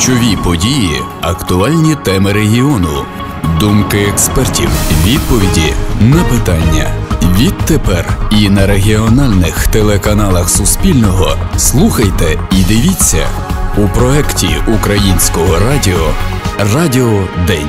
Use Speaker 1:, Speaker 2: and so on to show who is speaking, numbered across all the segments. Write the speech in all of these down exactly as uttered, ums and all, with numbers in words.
Speaker 1: Ключові події, актуальні теми регіону, думки експертів, відповіді на питання. Відтепер і на регіональних телеканалах Суспільного слухайте і дивіться у проєкті Українського радіо «Радіо День».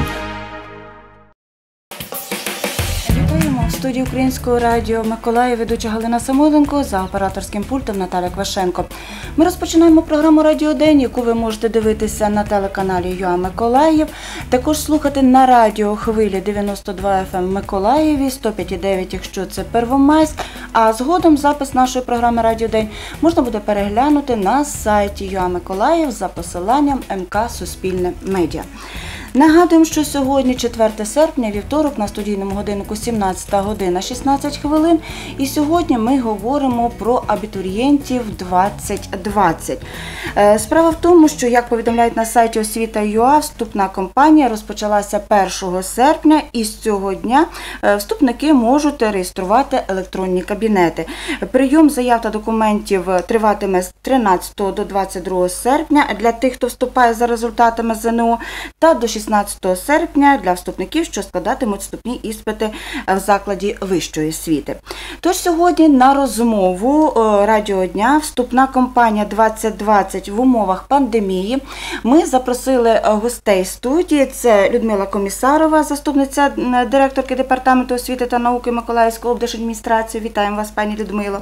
Speaker 2: В студії Українського радіо Миколаїв ведуча Галина Самойленко, за операторським пультом Наталя Квашенко. Ми розпочинаємо програму «Радіо День», яку ви можете дивитися на телеканалі ЮА Миколаїв, також слухати на радіохвилі дев'яносто два еф ем в Миколаєві, сто п'ять і дев'ять, якщо це Первомайськ, а згодом запис нашої програми «Радіо День» можна буде переглянути на сайті ЮА Миколаїв за посиланням ем ка Суспільне медіа. Нагадуємо, що сьогодні, четверте серпня, вівторок, на студійному годиннику сімнадцята година шістнадцять хвилин. І сьогодні ми говоримо про абітурієнтів двадцять двадцять. Справа в тому, що, як повідомляють на сайті освіта.ua, вступна кампанія розпочалася першого серпня, і з цього дня вступники можуть реєструвати електронні кабінети. Прийом заяв та документів триватиме з тринадцятого до двадцять другого серпня для тих, хто вступає за результатами зе ен о, та до шістнадцятого серпня для вступників, що складатимуть вступні іспити в закладі вищої освіти. Тож сьогодні на розмову «Радіо Дня» вступна кампанія двадцять двадцять в умовах пандемії. Ми запросили гостей студії. Це Людмила Комісарова, заступниця директорки Департаменту освіти та науки Миколаївської облдержадміністрації. Вітаємо вас, пані Людмило.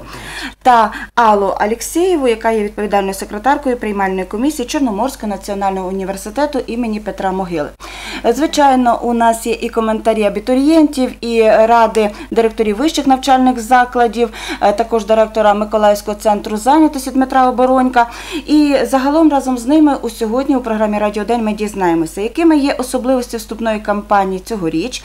Speaker 2: Та Аллу Алєксєєву, яка є відповідальною секретаркою приймальної комісії Чорноморського національного університету імені Петра Могили. Звичайно, у нас є і коментарі абітурієнтів, і ради директорів вищих навчальних закладів, також директора Миколаївського центру зайнятості Дмитра Оборонька. І загалом разом з ними у сьогодні у програмі «Радіо День» ми дізнаємося, якими є особливості вступної кампанії цьогоріч,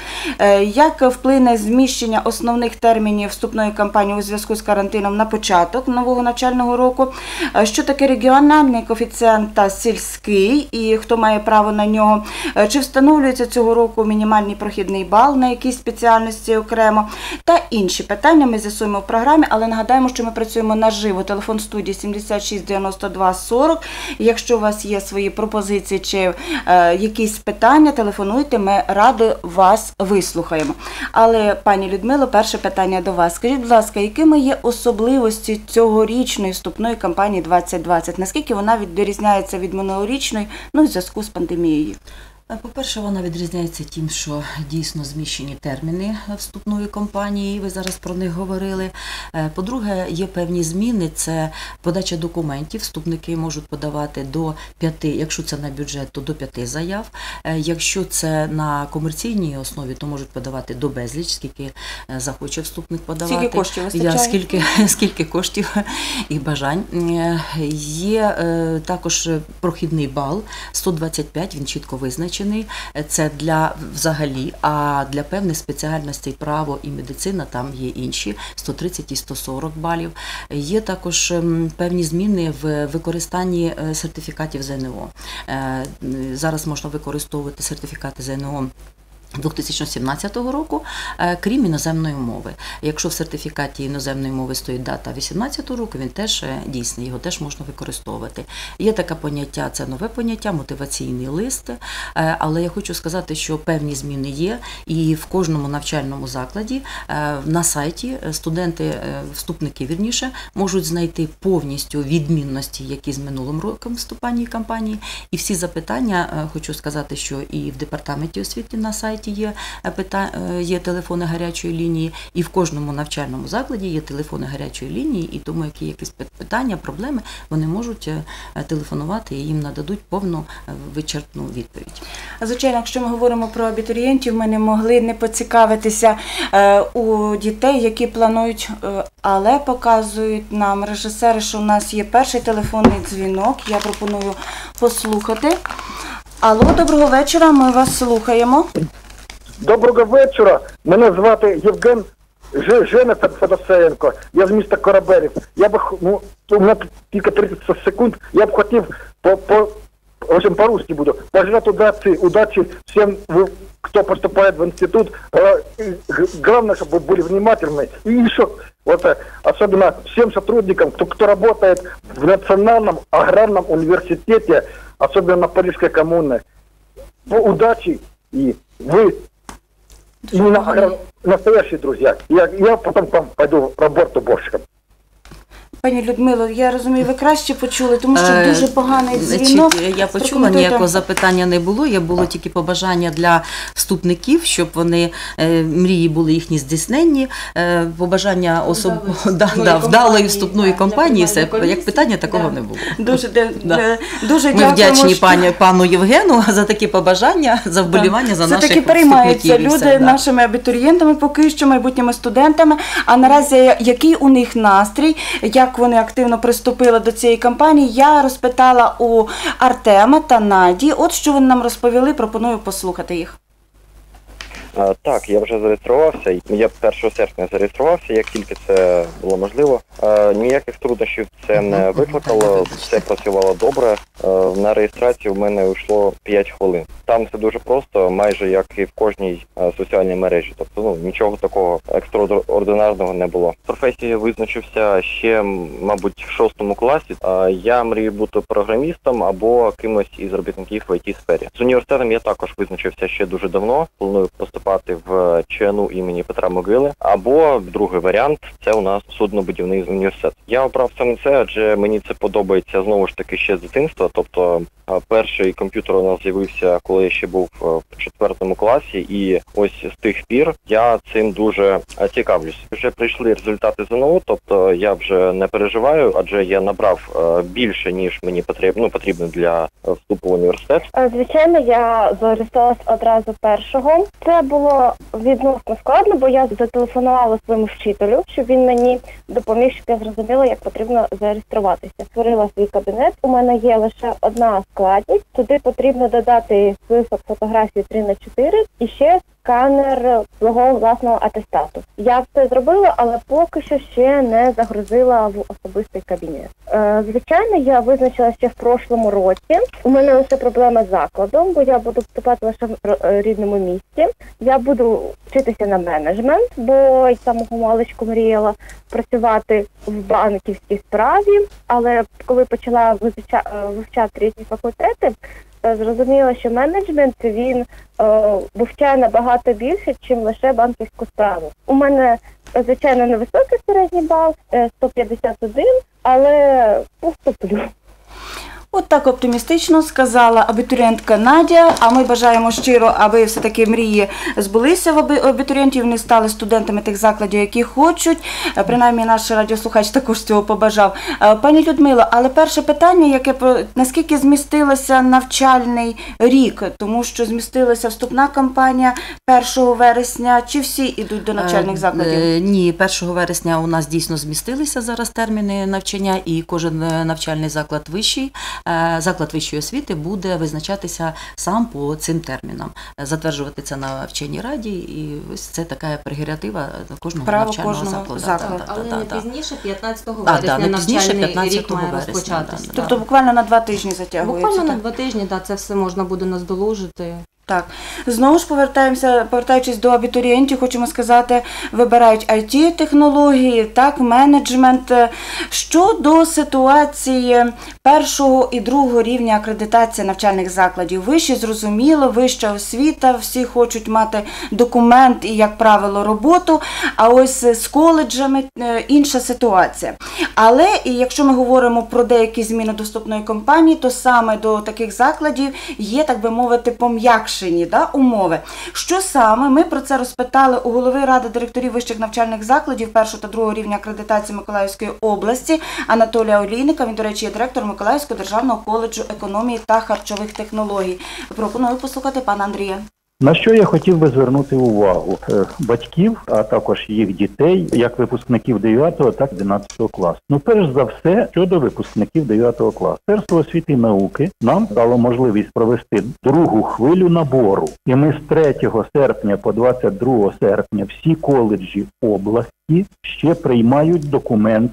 Speaker 2: як вплине зміщення основних термінів вступної кампанії у зв'язку з карантином на початок нового навчального року, що таке регіональний коефіцієнт та сільський, і хто має право на нього, чи встановлюється цього року мінімальний прохідний бал на якійсь спеціальності окремо, та інші питання ми з'ясуємо в програмі, але нагадаємо, що ми працюємо наживо. Телефон студії сімдесят шість дев'яносто два сорок. Якщо у вас є свої пропозиції чи е, якісь питання, телефонуйте, ми раді вас вислухаємо. Але, пані Людмило, перше питання до вас. Скажіть, будь ласка, якими є особливості цьогорічної вступної кампанії двадцять двадцять? Наскільки вона відрізняється від минулорічної, ну, в зв'язку з пандемією?
Speaker 3: По-перше, вона відрізняється тим, що дійсно зміщені терміни вступної кампанії, ви зараз про них говорили. По-друге, є певні зміни, це подача документів, вступники можуть подавати до п'яти, якщо це на бюджет, то до п'яти заяв. Якщо це на комерційній основі, то можуть подавати до безліч, скільки захоче вступник подавати.
Speaker 2: Скільки коштів вистачає?
Speaker 3: Я, скільки, скільки коштів і бажань. Є також прохідний бал, сто двадцять п'ять, він чітко визначений. Це для взагалі, а для певних спеціальностей право і медицина там є інші, сто тридцять і сто сорок балів. Є також певні зміни в використанні сертифікатів зе ен о. Зараз можна використовувати сертифікати зе ен о дві тисячі сімнадцятого року, крім іноземної мови. Якщо в сертифікаті іноземної мови стоїть дата вісімнадцятого року, він теж дійсний, його теж можна використовувати. Є таке поняття, це нове поняття, мотиваційний лист, але я хочу сказати, що певні зміни є, і в кожному навчальному закладі на сайті студенти, вступники, вірніше, можуть знайти повністю відмінності, які з минулим роком вступальній кампанії, і всі запитання, хочу сказати, що і в департаменті освіти на сайті Є, є телефони гарячої лінії, і в кожному навчальному закладі є телефони гарячої лінії, і тому, які якісь питання, проблеми, вони можуть телефонувати і їм нададуть повну вичерпну відповідь.
Speaker 2: Звичайно, якщо ми говоримо про абітурієнтів, ми не могли не поцікавитися у дітей, які планують, але показують нам режисери, що у нас є перший телефонний дзвінок. Я пропоную послухати. Алло, доброго вечора, ми вас слухаємо.
Speaker 4: Доброго вечора, мене звати Євген Женя Федосеєнко, я з міста Корабелів. Я б, ну, у мене тільки тридцять секунд, я б хотів, по, по, в общем, по-русски буду, пожелати удачі, удачі всім кто поступает в институт, главное, чтобы были внимательны. И еще, вот, особенно всем сотрудникам, кто, кто работает в Национальном аграрном университете, особенно на Парижской коммуне, удачи, и вы именно настоящие друзья. Я, я потом к вам пойду работать уборщиком.
Speaker 2: Пані Людмило, я розумію, ви краще почули, тому що дуже поганий дзвінок.
Speaker 3: Значить, я почула, ніякого запитання не було, я було тільки побажання для вступників, щоб вони, е, мрії були їхні здійсненні, е, побажання особ... да, да, вдалої вступної кампанії, все, як питання такого не було.
Speaker 2: Дуже, де,
Speaker 3: да.
Speaker 2: дуже
Speaker 3: Ми
Speaker 2: дякуємо,
Speaker 3: вдячні
Speaker 2: що...
Speaker 3: пані, пану Євгену за такі побажання, за вболівання за наших
Speaker 2: вступників. Все-таки переймаються люди все, да. нашими абітурієнтами, поки що майбутніми студентами, а наразі який у них настрій, як вони активно приступили до цієї кампанії, я розпитала у Артема та Наді. От що вони нам розповіли, пропоную послухати їх.
Speaker 5: Так, я вже зареєструвався. Я першого серпня зареєструвався, як тільки це було можливо. Ніяких труднощів це не викликало, все працювало добре. На реєстрацію в мене йшло п'ять хвилин. Там все дуже просто, майже як і в кожній соціальній мережі. Тобто, ну, нічого такого екстраординарного не було. Професію визначився ще, мабуть, в шостому класі. Я мрію бути програмістом або кимось із робітників в ай ті-сфері. З університетом я також визначився ще дуже давно. Планую поступати в ЧНУ імені Петра Могили. Або другий варіант – це у нас суднобудівний університет. Я обрав саме це, адже мені це подобається знову ж таки ще з дитинства. Тобто перший комп'ютер у нас з'явився, коли я ще був в четвертому класі, і ось з тих пір я цим дуже цікавлюсь. Вже прийшли результати ЗНО, тобто я вже не переживаю, адже я набрав більше, ніж мені потрібно, ну, потрібно для вступу в університет.
Speaker 6: Звичайно, я зареєструвалася одразу першого. Це було відносно складно, бо я зателефонувала своєму вчителю, щоб він мені допоміг, щоб я зрозуміла, як потрібно зареєструватися. Створила свій кабінет. У мене є лише одна складність. Туди потрібно додати список фотографій три на чотири і ще сканер свого власного атестату. Я все зробила, але поки що ще не загрузила в особистий кабінет. Е, звичайно, я визначила ще в прошлому році. У мене лише проблема з закладом, бо я буду вступати лише в рідному місті. Я буду вчитися на менеджмент, бо з самого маличку мріяла працювати в банківській справі, але коли почала вивчати різні факультети, зрозуміла, що менеджмент, він е, вивчає набагато більше, ніж лише банківську справу. У мене, звичайно, невисокий середній бал, сто п'ятдесят один, але поступлю.
Speaker 2: От так оптимістично сказала абітурієнтка Надя, а ми бажаємо щиро, аби все-таки мрії збулися в абітурієнтів, вони стали студентами тих закладів, які хочуть. Принаймні наш радіослухач також цього побажав. Пані Людмило, але перше питання, яке наскільки змістилося навчальний рік, тому що змістилася вступна кампанія першого вересня, чи всі йдуть до навчальних закладів?
Speaker 3: Е, ні, першого вересня у нас дійсно змістилися зараз терміни навчання, і кожен навчальний заклад вищий, заклад вищої освіти буде визначатися сам по цим термінам, затверджувати це на вченій раді, і ось це така прерогатива кожного
Speaker 2: Право
Speaker 3: навчального
Speaker 2: кожного
Speaker 3: закладу.
Speaker 2: закладу.
Speaker 3: Да,
Speaker 7: Але
Speaker 3: да,
Speaker 7: не
Speaker 3: да,
Speaker 7: пізніше п'ятнадцятого
Speaker 3: да.
Speaker 7: вересня
Speaker 3: А, да, не пізніше
Speaker 7: навчальний рік
Speaker 3: п'ятнадцятого
Speaker 7: має
Speaker 3: вересня,
Speaker 7: розпочатися.
Speaker 3: да, да.
Speaker 2: Тобто буквально на два тижні затягується.
Speaker 7: Буквально на
Speaker 2: так?
Speaker 7: два тижні, да, це все можна буде наздолужити.
Speaker 2: Так, знову ж повертаємося, повертаючись до абітурієнтів, хочемо сказати, вибирають ай ті-технології, так, менеджмент. Щодо ситуації першого і другого рівня акредитації навчальних закладів, вище зрозуміло, вища освіта, всі хочуть мати документ і, як правило, роботу, а ось з коледжами інша ситуація. Але, і якщо ми говоримо про деякі зміни доступної кампанії, то саме до таких закладів є, так би мовити, пом'якшення. Да, умови. Що саме? Ми про це розпитали у голови Ради директорів вищих навчальних закладів першого та другого рівня акредитації Миколаївської області Анатолія Олійника. Він, до речі, є директором Миколаївського державного коледжу економії та харчових технологій. Пропоную послухати пана Андрія.
Speaker 8: На що я хотів би звернути увагу батьків, а також їх дітей, як випускників дев'ятого, так і одинадцятого класу. Ну, перш за все, щодо випускників дев'ятого класу. Міністерство освіти і науки нам дало можливість провести другу хвилю набору. І ми з третього серпня по двадцять другого серпня всі коледжі області ще приймають документи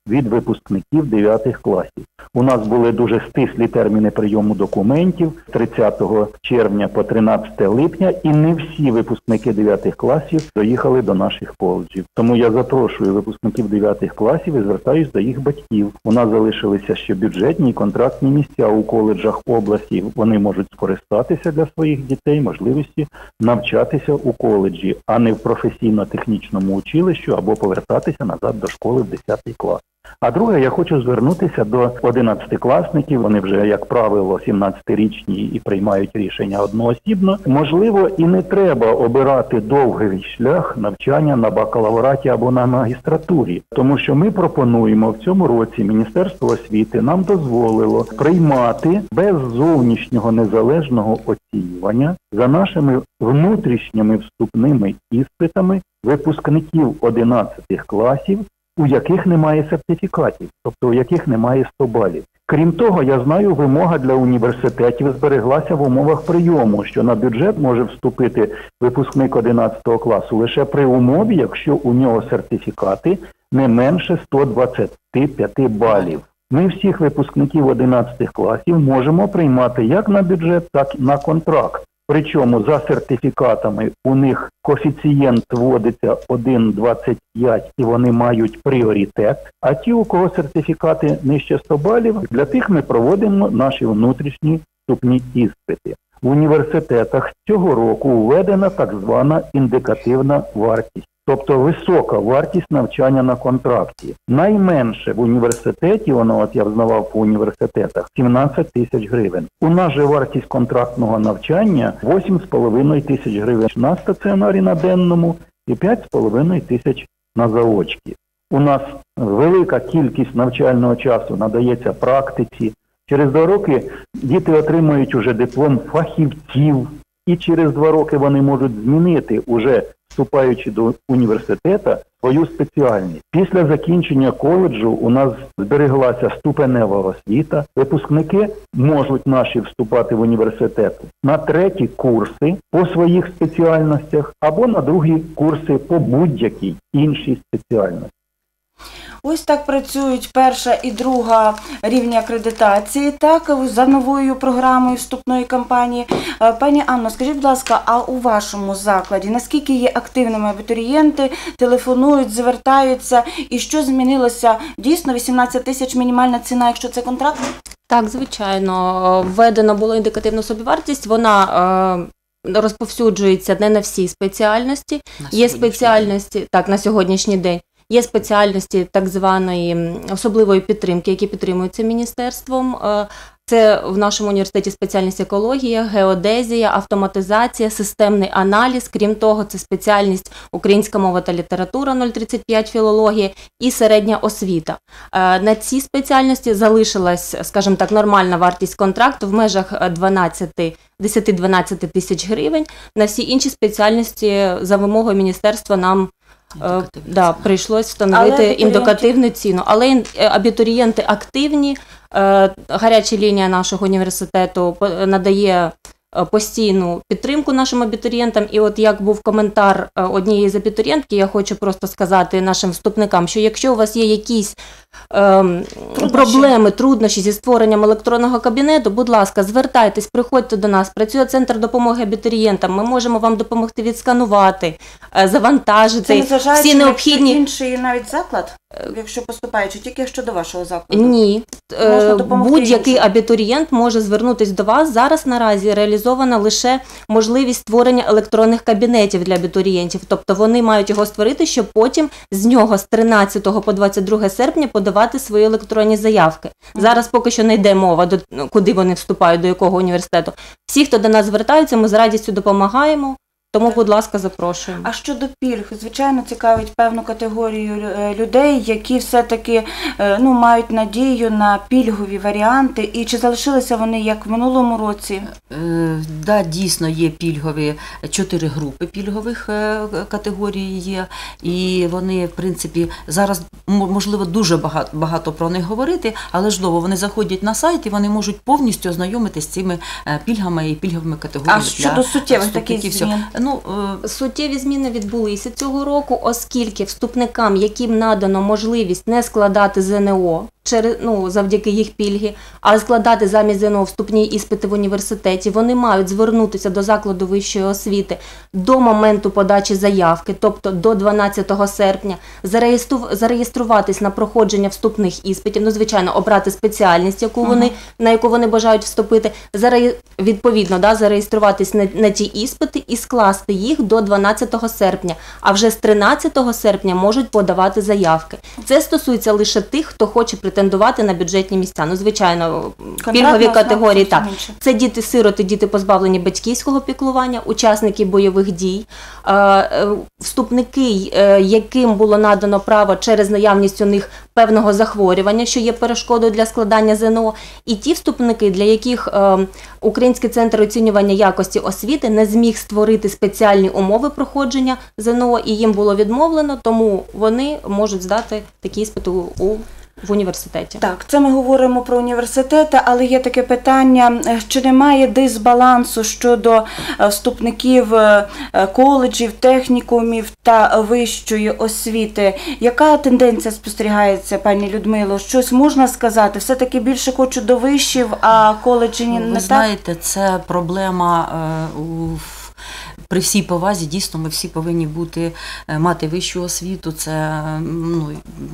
Speaker 8: від випускників дев'ятих класів. У нас були дуже стислі терміни прийому документів з тридцятого червня по тринадцяте липня, і не всі випускники дев'ятих класів доїхали до наших коледжів. Тому я запрошую випускників дев'ятих класів і звертаюсь до їх батьків. У нас залишилися ще бюджетні і контрактні місця у коледжах області. Вони можуть скористатися для своїх дітей можливості навчатися у коледжі, а не в професійно-технічному училищі або повертатися назад до школи в десятий клас. А друге, я хочу звернутися до одинадцятикласників. Вони вже, як правило, сімнадцятирічні і приймають рішення одноосібно. Можливо, і не треба обирати довгий шлях навчання на бакалавраті або на магістратурі. Тому що ми пропонуємо в цьому році, Міністерство освіти нам дозволило приймати без зовнішнього незалежного оцінювання за нашими внутрішніми вступними іспитами випускників одинадцятих класів, у яких немає сертифікатів, тобто у яких немає сто балів. Крім того, я знаю, вимога для університетів збереглася в умовах прийому, що на бюджет може вступити випускник одинадцятого класу лише при умові, якщо у нього сертифікати не менше сто двадцять п'ять балів. Ми всіх випускників одинадцятих класів можемо приймати як на бюджет, так і на контракт. Причому за сертифікатами у них коефіцієнт вводиться один двадцять п'ять і вони мають пріоритет, а ті, у кого сертифікати нижче сто балів, для тих ми проводимо наші внутрішні вступні іспити. В університетах цього року введена так звана індикативна вартість, тобто висока вартість навчання на контракті. Найменше в університеті, воно от я взнавав по університетах, сімнадцять тисяч гривень. У нас же вартість контрактного навчання вісім з половиною тисяч гривень на стаціонарі на денному і п'ять з половиною тисяч на заочці. У нас велика кількість навчального часу надається практиці. Через два роки діти отримують уже диплом фахівців, і через два роки вони можуть змінити, уже вступаючи до університету, свою спеціальність. Після закінчення коледжу у нас збереглася ступенева освіта. Випускники можуть наші вступати в університет на треті курси по своїх спеціальностях або на другі курси по будь-якій іншій спеціальності.
Speaker 2: Ось так працюють перша і друга рівні акредитації, так, за новою програмою вступної кампанії. Пані Анно, скажіть, будь ласка, а у вашому закладі наскільки є активними абітурієнти, телефонують, звертаються, і що змінилося? Дійсно, вісімнадцять тисяч мінімальна ціна, якщо це контракт?
Speaker 7: Так, звичайно. Введено було індикативну собівартість, вона е, розповсюджується не на всі спеціальності. Є спеціальності, так, на сьогоднішній день. Є спеціальності так званої особливої підтримки, які підтримуються міністерством. Це в нашому університеті спеціальність екологія, геодезія, автоматизація, системний аналіз. Крім того, це спеціальність українська мова та література, нуль тридцять п'ять філологія і середня освіта. На ці спеціальності залишилась, скажімо так, нормальна вартість контракту в межах десять-дванадцять тисяч гривень. На всі інші спеціальності за вимогою міністерства нам Да, прийшлось встановити індикативну ціну. Але абітурієнти активні, гаряча лінія нашого університету надає постійну підтримку нашим абітурієнтам. І от як був коментар однієї з абітурієнтки, я хочу просто сказати нашим вступникам, що якщо у вас є якісь ем, проблеми, труднощі зі створенням електронного кабінету, будь ласка, звертайтесь, приходьте до нас. Працює Центр допомоги абітурієнтам. Ми можемо вам допомогти відсканувати, завантажити всі необхідні...
Speaker 2: Це інший навіть заклад, якщо поступаючи, тільки якщо до вашого закладу?
Speaker 7: Ні. Будь-який абітурієнт може звернутися до вас. Зараз наразі реалізована лише можливість створення електронних кабінетів для абітурієнтів. Тобто вони мають його створити, щоб потім з нього з тринадцятого по двадцять друге серпня подавати свої електронні заявки. Зараз поки що не йде мова, до, куди вони вступають, до якого університету. Всі, хто до нас звертаються, ми з радістю допомагаємо. Тому, будь ласка, запрошуємо.
Speaker 2: А щодо пільг, звичайно, цікавить певну категорію людей, які все-таки ну, мають надію на пільгові варіанти. І чи залишилися вони як в минулому році?
Speaker 3: Е, да, дійсно, є пільгові, чотири групи пільгових категорій є. І вони, в принципі, зараз, можливо, дуже багато, багато про них говорити, але ж довго вони заходять на сайт і вони можуть повністю ознайомитися з цими пільгами і пільговими категоріями.
Speaker 2: А щодо суттєвих таких змін?
Speaker 3: Ну,
Speaker 7: е... Суттєві зміни відбулися цього року, оскільки вступникам, яким надано можливість не складати ЗНО, через, ну, завдяки їх пільги, а складати замість ЗНО вступні іспити в університеті, вони мають звернутися до закладу вищої освіти до моменту подачі заявки, тобто до дванадцятого серпня, зареєструватись на проходження вступних іспитів, ну, звичайно, обрати спеціальність, яку вони, ага. на яку вони бажають вступити, заре... відповідно, да, зареєструватись на, на ті іспити і скласти їх до дванадцятого серпня, а вже з тринадцятого серпня можуть подавати заявки. Це стосується лише тих, хто хоче претендувати на бюджетні місця. Ну, звичайно, пільгові категорії, так. Це діти-сироти, діти позбавлені батьківського піклування, учасники бойових дій, вступники, яким було надано право через наявність у них певного захворювання, що є перешкодою для складання ЗНО, і ті вступники, для яких Український центр оцінювання якості освіти не зміг створити спеціальні умови проходження ЗНО, і їм було відмовлено, тому вони можуть здати такі іспити у в університеті.
Speaker 2: Так, це ми говоримо про університети, але є таке питання, чи немає дисбалансу щодо вступників коледжів, технікумів та вищої освіти. Яка тенденція спостерігається, пані Людмило? Щось можна сказати? Все-таки більше хочуть до вишів, а коледжі не так?
Speaker 3: Ви знаєте, це проблема е, у при всій повазі, дійсно, ми всі повинні бути, мати вищу освіту, це, ну,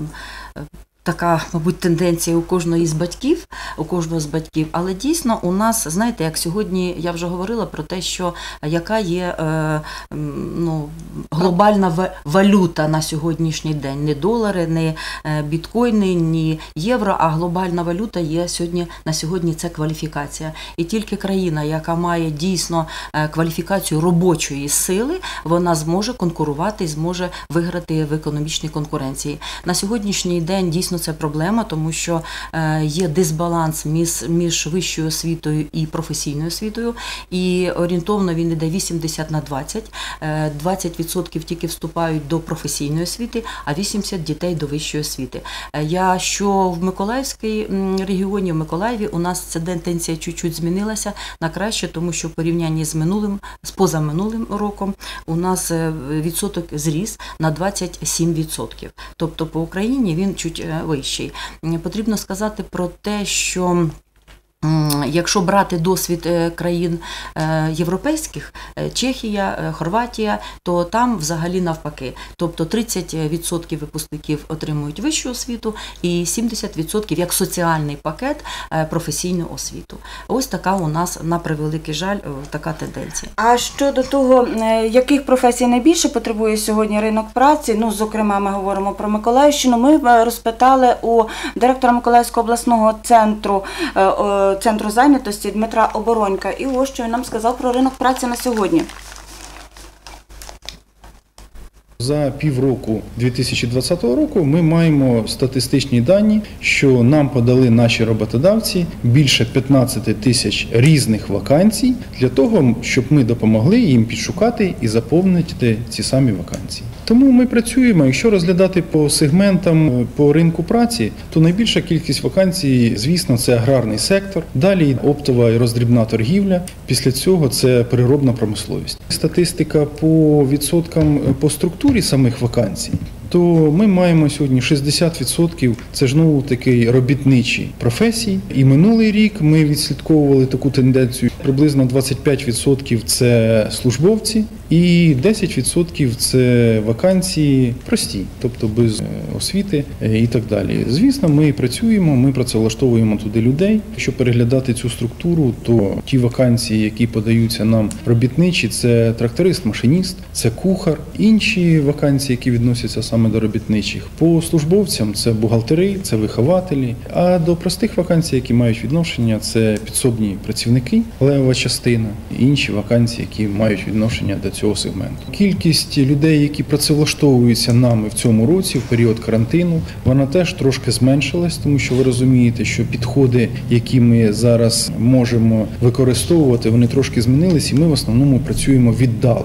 Speaker 3: така, мабуть, тенденція у кожного з батьків, у кожного з батьків, але дійсно у нас, знаєте, як сьогодні я вже говорила про те, що яка є е, ну, глобальна валюта на сьогоднішній день, не долари, не біткоїни, ні євро, а глобальна валюта є сьогодні, на сьогодні це кваліфікація. І тільки країна, яка має дійсно кваліфікацію робочої сили, вона зможе конкурувати, зможе виграти в економічній конкуренції. На сьогоднішній день дійсно це проблема, тому що є дисбаланс між, між вищою освітою і професійною освітою, і орієнтовно він йде вісімдесят на двадцять. двадцять відсотків тільки вступають до професійної освіти, а вісімдесят дітей до вищої освіти. Я що в Миколаївській регіоні, в Миколаєві у нас ця тенденція чуть-чуть змінилася на краще, тому що в порівнянні з минулим, з позаминулим роком у нас відсоток зріс на двадцять сім відсотків. Тобто по Україні він чуть вищий. Потрібно сказати про те, що якщо брати досвід країн європейських, Чехія, Хорватія, то там взагалі навпаки. Тобто тридцять відсотків випускників отримують вищу освіту і сімдесят відсотків як соціальний пакет професійну освіту. Ось така у нас, на превеликий жаль, така тенденція.
Speaker 2: А щодо того, яких професій найбільше потребує сьогодні ринок праці, ну, зокрема, ми говоримо про Миколаївщину, ми розпитали у директора Миколаївського обласного центру Центру зайнятості Дмитра Оборонька. І ось що він нам сказав про ринок праці на сьогодні.
Speaker 9: За півроку дві тисячі двадцятого року ми маємо статистичні дані, що нам подали наші роботодавці більше п'ятнадцять тисяч різних вакансій для того, щоб ми допомогли їм підшукати і заповнити ці самі вакансії. Тому ми працюємо, якщо розглядати по сегментам по ринку праці, то найбільша кількість вакансій, звісно, це аграрний сектор, далі оптова і роздрібна торгівля, після цього це переробна промисловість. Статистика по відсоткам по структурі самих вакансій, то ми маємо сьогодні шістдесят відсотків – це ж, ну, такі робітничі професії. І минулий рік ми відслідковували таку тенденцію. Приблизно двадцять п'ять відсотків – це службовці і десять відсотків – це вакансії прості, тобто без освіти і так далі. Звісно, ми працюємо, ми працевлаштовуємо туди людей. Якщо переглядати цю структуру, то ті вакансії, які подаються нам робітничі – це тракторист, машиніст, це кухар, інші вакансії, які відносяться саме до робітничих. По службовцям це бухгалтери, це вихователі, а до простих вакансій, які мають відношення, це підсобні працівники, левова частина, і інші вакансії, які мають відношення до цього сегменту. Кількість людей, які працевлаштовуються нами в цьому році, в період карантину, вона теж трошки зменшилась, тому що ви розумієте, що підходи, які ми зараз можемо використовувати, вони трошки змінились, і ми в основному працюємо віддалено.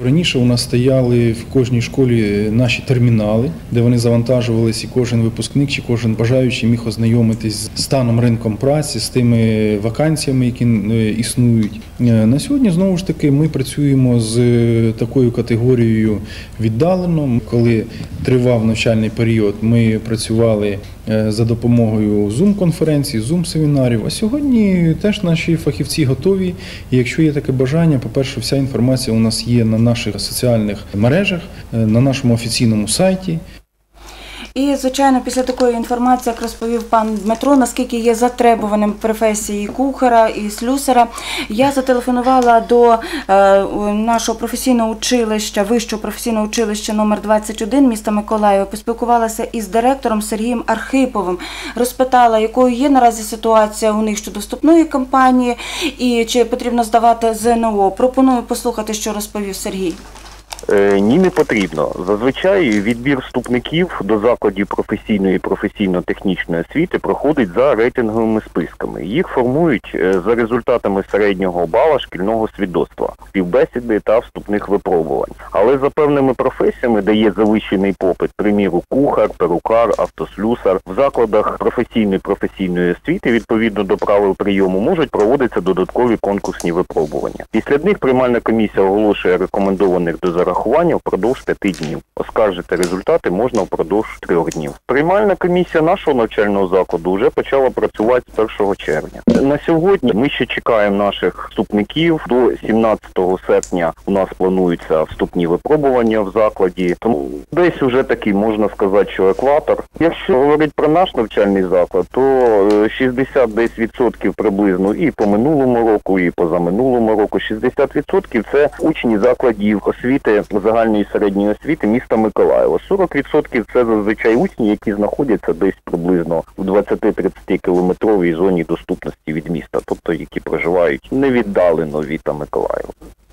Speaker 9: Раніше у нас стояли в кожній школі наші термінали, де вони завантажувалися, і кожен випускник чи кожен бажаючий міг ознайомитись з станом ринком праці, з тими вакансіями, які існують. На сьогодні, знову ж таки, ми працюємо з такою категорією віддалено. Коли тривав навчальний період, ми працювали за допомогою зум-конференцій, зум-семінарів. А сьогодні теж наші фахівці готові. І якщо є таке бажання, по-перше, вся інформація у нас є на наших соціальних мережах, на нашому офіційному сайті.
Speaker 2: І, звичайно, після такої інформації, як розповів пан Дмитро, наскільки є затребуваним професії кухара і слюсара, я зателефонувала до е, нашого професійного училища, вищого професійного училища номер двадцять один міста Миколаєва, поспілкувалася із директором Сергієм Архиповим, розпитала, якою є наразі ситуація у них щодо вступної кампанії і чи потрібно здавати зе ен о. Пропоную послухати, що розповів Сергій.
Speaker 5: Ні, не потрібно. Зазвичай відбір вступників до закладів професійної і професійно-технічної освіти проходить за рейтинговими списками. Їх формують за результатами середнього бала шкільного свідоцтва, співбесіди та вступних випробувань. Але за певними професіями, де є завищений попит, приміру, кухар, перукар, автослюсар, в закладах професійної професійної освіти, відповідно до правил прийому, можуть проводитися додаткові конкурсні випробування. Після них приймальна комісія оголошує рекомендованих до зарахування впродовж п'яти днів. Оскаржити результати можна впродовж трьох днів. Приймальна комісія нашого навчального закладу вже почала працювати з першого червня. На сьогодні ми ще чекаємо наших вступників. До сімнадцятого серпня у нас плануються вступні випробування в закладі. Тому десь уже такий, можна сказати, що екватор. Якщо говорити про наш навчальний заклад, то шістдесят відсотків приблизно і по минулому року, і позаминулому року. шістдесят відсотків це учні закладів освіти, загальної середньої освіти міста Миколаєва. сорок відсотків це зазвичай учні, які знаходяться десь приблизно в двадцять-тридцять кілометровій зоні доступності від міста, тобто які проживають невіддалено від Миколаєва.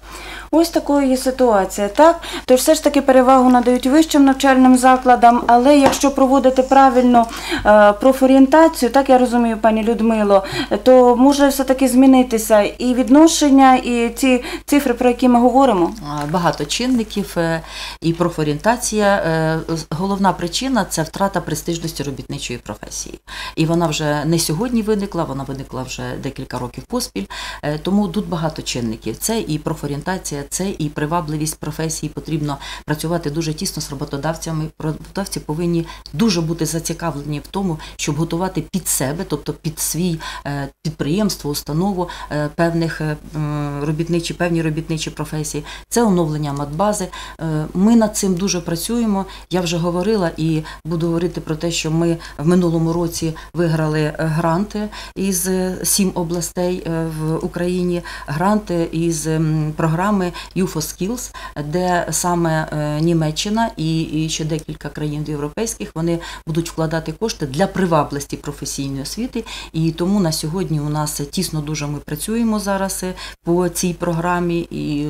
Speaker 2: Ось такою є ситуація, так? Тож все ж таки перевагу надають вищим навчальним закладам, але якщо проводити правильно е, профорієнтацію, так я розумію, пані Людмило, то може все-таки змінитися і відношення, і ці цифри, про які ми говоримо?
Speaker 3: Багато чинників, і профорієнтація. Головна причина – це втрата престижності робітничої професії. І вона вже не сьогодні виникла, вона виникла вже декілька років поспіль, тому тут багато чинників. Це і профорієнтація, це і привабливість професії, потрібно працювати дуже тісно з роботодавцями. Роботодавці повинні дуже бути зацікавлені в тому, щоб готувати під себе, тобто під свій підприємство, установу певних робітничі, певні робітничі професії. Це оновлення матбази. Ми над цим дуже працюємо. Я вже говорила і буду говорити про те, що ми в минулому році виграли гранти із сім областей в Україні, гранти із програми ю фо Skills, де саме Німеччина і ще декілька країн європейських, вони будуть вкладати кошти для привабливості професійної освіти. І тому на сьогодні у нас тісно дуже ми працюємо зараз по цій програмі, і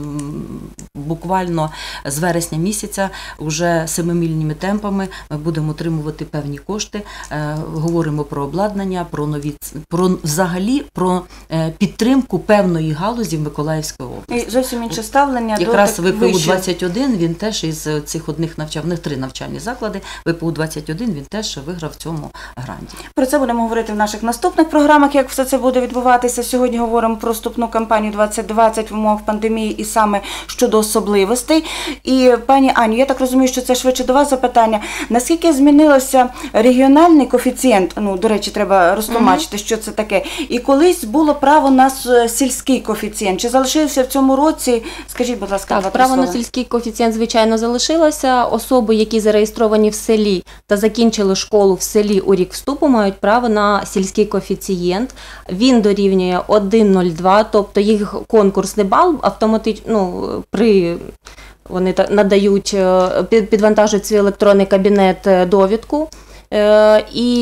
Speaker 3: буквально з вересня місяця вже семимильними темпами ми будемо отримувати певні кошти. Говоримо про обладнання, про нові, про взагалі про підтримку певної галузі в Миколаївській області.
Speaker 2: І зовсім інше ставлення до
Speaker 3: якраз в ВПУ двадцять один, він теж із цих одних навчав, в них три навчальні заклади, ВПУ двадцять один, він теж виграв в цьому гранті.
Speaker 2: Про це будемо говорити в наших наступних програмах, як все це буде відбуватися. Сьогодні говоримо про вступну кампанію двадцять двадцять в умовах пандемії і саме щодо особливостей. І, пані Аню, я так розумію, що це швидше до вас запитання. Наскільки змінилося регіональний коефіцієнт? Ну, до речі, треба розтлумачити, що це таке. І колись було право на сільський коефіцієнт. Чи залишився в цьому році? Скажіть, будь ласка,
Speaker 7: так, право на сільський коефіцієнт, звичайно, залишилося. Особи, які зареєстровані в селі та закінчили школу в селі у рік вступу, мають право на сільський коефіцієнт. Він дорівнює один цілих нуль два, тобто їх конкурсний бал автоматично, ну, при... Вони надають, підвантажують свій електронний кабінет довідку, і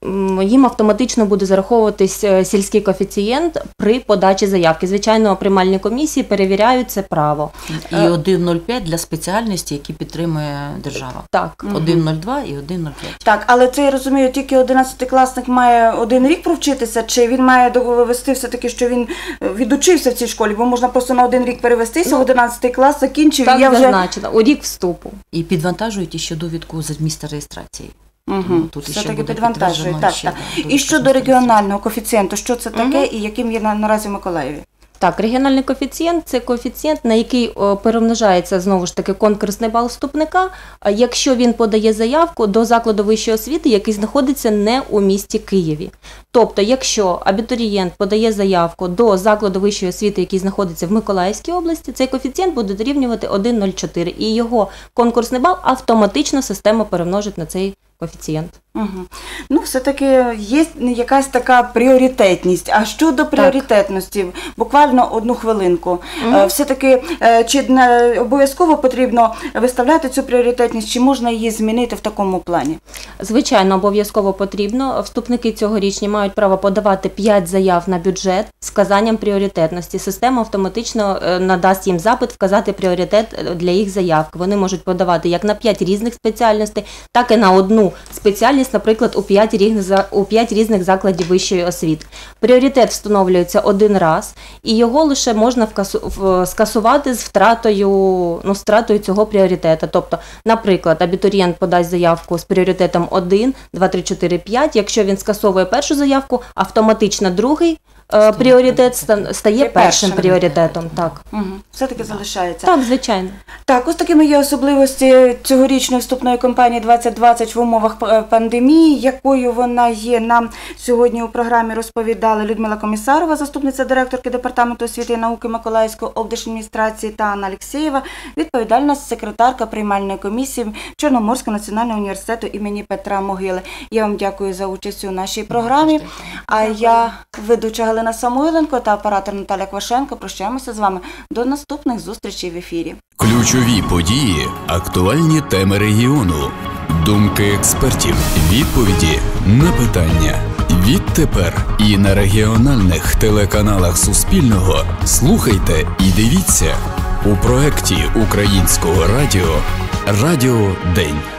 Speaker 7: їм автоматично буде зараховуватись сільський коефіцієнт при подачі заявки. Звичайно, приймальні комісії перевіряють це право.
Speaker 3: І один нуль п'ять для спеціальності, які підтримує держава.
Speaker 7: Так.
Speaker 3: один нуль два і один нуль п'ять.
Speaker 2: Так, але це, я розумію, тільки одинадцятикласник має один рік провчитися, чи він має довести все-таки, що він відучився в цій школі, бо можна просто на один рік перевестися, ну, в одинадцятий клас закінчив,
Speaker 7: так
Speaker 2: і я вже...
Speaker 7: зазначено, у рік вступу.
Speaker 3: І підвантажують ще довідку з місця реєстрації.
Speaker 2: Угу.
Speaker 3: Тут
Speaker 2: все-таки підвантажують. Так, так. І щодо регіонального коефіцієнту, що це таке, угу, і яким є на, наразі в Миколаєві?
Speaker 7: Так, регіональний коефіцієнт – це коефіцієнт, на який перемножається, знову ж таки, конкурсний бал вступника, якщо він подає заявку до закладу вищої освіти, який знаходиться не у місті Києві. Тобто, якщо абітурієнт подає заявку до закладу вищої освіти, який знаходиться в Миколаївській області, цей коефіцієнт буде дорівнювати один цілих нуль чотири, і його конкурсний бал автоматично система перемножить на цей коефіцієнт.
Speaker 2: Угу. Ну, все-таки є якась така пріоритетність. А щодо пріоритетності, так, буквально одну хвилинку. Угу. Все-таки, чи обов'язково потрібно виставляти цю пріоритетність, чи можна її змінити в такому плані?
Speaker 7: Звичайно, обов'язково потрібно. Вступники цьогорічні мають право подавати п'ять заяв на бюджет з вказанням пріоритетності. Система автоматично надасть їм запит вказати пріоритет для їх заявки. Вони можуть подавати як на п'ять різних спеціальностей, так і на одну спеціальність, наприклад, у п'ять різних, у п'ять різних закладів вищої освіти. Пріоритет встановлюється один раз, і його лише можна вкасу, скасувати з втратою, ну, з втратою цього пріоритету. Тобто, наприклад, абітурієнт подасть заявку з пріоритетом один, два, три, чотири, п'ять. Якщо він скасовує першу заявку, автоматично другий е, пріоритет стає, стає першим, першим пріоритетом. Так.
Speaker 2: Угу. Все-таки залишається.
Speaker 7: Так, звичайно.
Speaker 2: Так, ось такими є особливості цьогорічної вступної кампанії двадцять двадцять в умовах пандемії. Якою вона є, нам сьогодні у програмі розповідали Людмила Комісарова, заступниця директорки Департаменту освіти і науки Миколаївської облдержадміністрації, та Анна Алєксєєва, відповідальна секретарка приймальної комісії Чорноморського національного університету імені Петра Могили. Я вам дякую за участь у нашій програмі. А я, ведуча Галина Самойленко та оператор Наталя Квашенко, прощаємося з вами до наступних зустрічей в ефірі.
Speaker 1: Ключові події, актуальні теми регіону, думки експертів, відповіді на питання. Відтепер і на регіональних телеканалах Суспільного слухайте і дивіться у проєкті Українського радіо «Радіо День».